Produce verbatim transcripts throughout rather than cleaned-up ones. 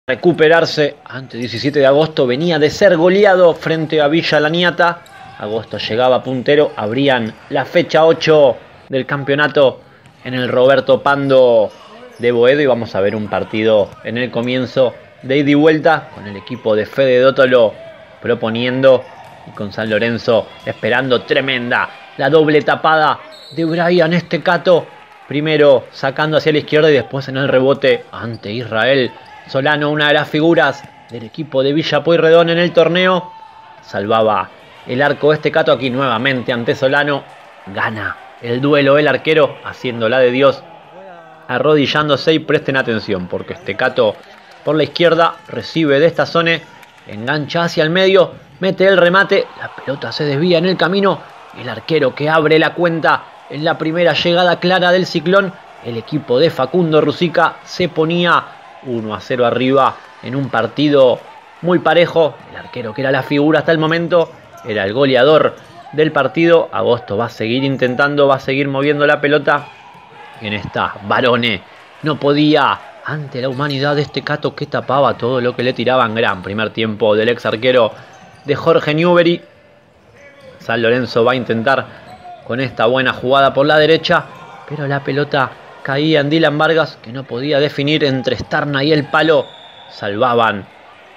recuperarse ante diecisiete de agosto, venía de ser goleado frente a Villa Laniata. Agosto llegaba puntero, abrían la fecha ocho del campeonato en el Roberto Pando de Boedo y vamos a ver un partido en el comienzo de ida y vuelta con el equipo de Fede Dótolo proponiendo y con San Lorenzo esperando. Tremenda la doble tapada de Brian Estecato, primero sacando hacia la izquierda y después en el rebote ante Israel Solano, una de las figuras del equipo de Villa Pueyrredón en el torneo. Salvaba el arco de Estecato, aquí nuevamente ante Solano. Gana el duelo el arquero haciéndola de Dios, arrodillándose, y presten atención porque Estecato por la izquierda recibe de esta zona, engancha hacia el medio, mete el remate, la pelota se desvía en el camino. El arquero que abre la cuenta en la primera llegada clara del Ciclón. El equipo de Facundo Ruzica se ponía uno a cero arriba en un partido muy parejo. El arquero que era la figura hasta el momento era el goleador del partido. Agosto va a seguir intentando, va a seguir moviendo la pelota. En esta Barone no podía ante la humanidad de Estecato que tapaba todo lo que le tiraban. Gran primer tiempo del ex arquero de Jorge Newbery. San Lorenzo va a intentar con esta buena jugada por la derecha, pero la pelota caía en Dylan Vargas, que no podía definir entre Starna y el palo. Salvaban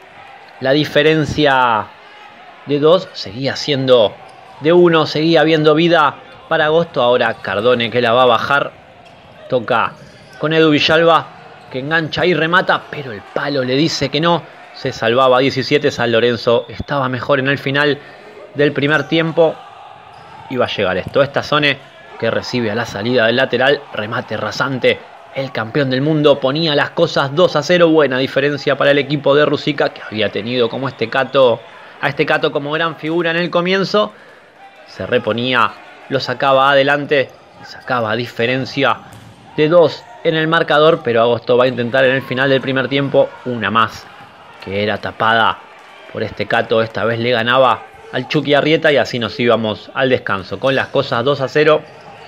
la diferencia de dos, seguía siendo de uno, seguía habiendo vida para Agosto. Ahora Cardone que la va a bajar, toca con Edu Villalba que engancha y remata, pero el palo le dice que no. Se salvaba diecisiete, San Lorenzo estaba mejor en el final del primer tiempo. Iba a llegar esto, esta zona que recibe a la salida del lateral, remate rasante. El campeón del mundo ponía las cosas dos a cero, buena diferencia para el equipo de Ruzica, que había tenido como Estecato, a Estecato como gran figura en el comienzo. Se reponía, lo sacaba adelante y sacaba diferencia de dos en el marcador, pero Agosto va a intentar en el final del primer tiempo una más, que era tapada por Estecato. Esta vez le ganaba al Chucky Arrieta y así nos íbamos al descanso con las cosas dos a cero.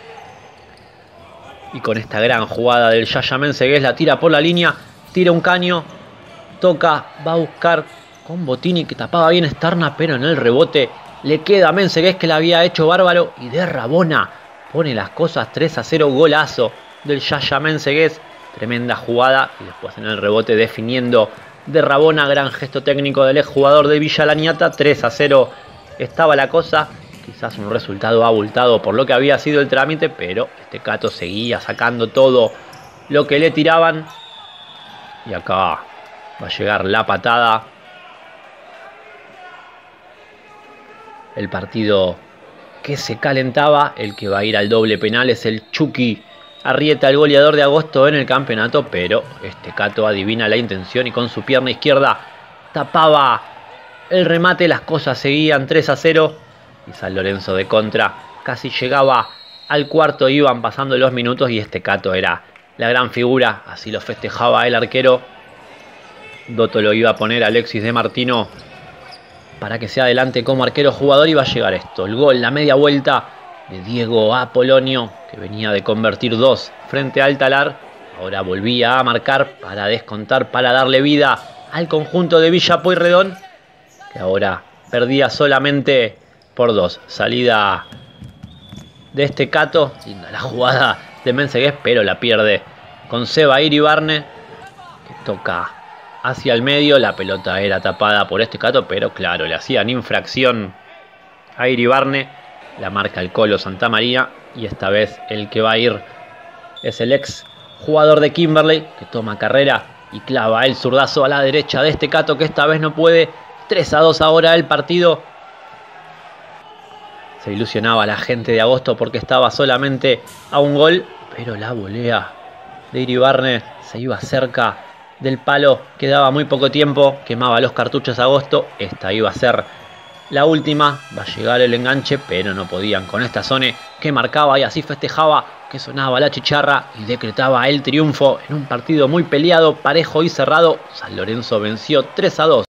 Y con esta gran jugada del Yaya Mensegués, la tira por la línea, tira un caño, toca, va a buscar con Botini que tapaba bien Starna, pero en el rebote le queda a Mensegués que la había hecho bárbaro, y de Rabona pone las cosas tres a cero, golazo del Yaya Mensegués, tremenda jugada, y después en el rebote definiendo de Rabona, gran gesto técnico del exjugador de Villa Laniata. Tres a cero estaba la cosa, quizás un resultado abultado por lo que había sido el trámite, pero Estecato seguía sacando todo lo que le tiraban. Y acá va a llegar la patada. El partido que se calentaba, el que va a ir al doble penal es el Chucky Arrieta, el goleador de Agosto en el campeonato, pero Estecato adivina la intención y con su pierna izquierda tapaba el remate. Las cosas seguían tres a cero y San Lorenzo de contra casi llegaba al cuarto. Iban pasando los minutos y Estecato era la gran figura, así lo festejaba el arquero. Dótolo iba a poner a Alexis de Martino para que se adelante como arquero jugador. Iba a llegar esto, el gol, la media vuelta de Diego Apolonio, que venía de convertir dos frente al Talar. Ahora volvía a marcar para descontar, para darle vida al conjunto de Villa Pueyrredón, que ahora perdía solamente por dos. Salida de Estecato, linda la jugada de Mensegués, pero la pierde con Seba Iribarne, que toca hacia el medio. La pelota era tapada por Estecato, pero claro, le hacían infracción a Iribarne. La marca el Colo Santamaría y esta vez el que va a ir es el ex jugador de Kimberley, que toma carrera y clava el zurdazo a la derecha de Estecato, que esta vez no puede. tres a dos ahora el partido. Se ilusionaba la gente de Agosto porque estaba solamente a un gol, pero la volea de Iribarne se iba cerca del palo. Quedaba muy poco tiempo, quemaba los cartuchos Agosto. Esta iba a ser la última, va a llegar el enganche, pero no podían con esta zona que marcaba y así festejaba, que sonaba la chicharra y decretaba el triunfo en un partido muy peleado, parejo y cerrado. San Lorenzo venció tres a dos.